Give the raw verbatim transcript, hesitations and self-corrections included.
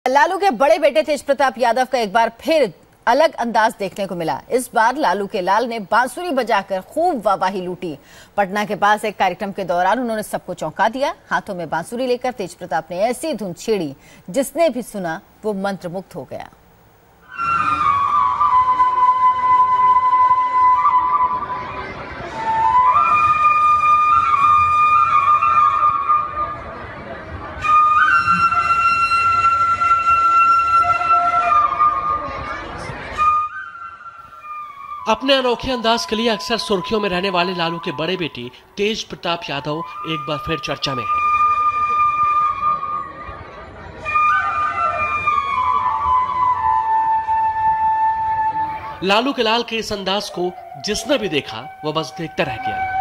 लालू के बड़े बेटे तेज प्रताप यादव का एक बार फिर अलग अंदाज देखने को मिला। इस बार लालू के लाल ने बांसुरी बजाकर खूब वाहवाही लूटी। पटना के पास एक कार्यक्रम के दौरान उन्होंने सबको चौंका दिया। हाथों में बांसुरी लेकर तेज प्रताप ने ऐसी धुन छेड़ी, जिसने भी सुना वो मंत्रमुग्ध हो गया। अपने अनोखे अंदाज के लिए अक्सर सुर्खियों में रहने वाले लालू के बड़े बेटे तेज प्रताप यादव एक बार फिर चर्चा में हैं। लालू के लाल के इस अंदाज को जिसने भी देखा वो बस देखता रह गया।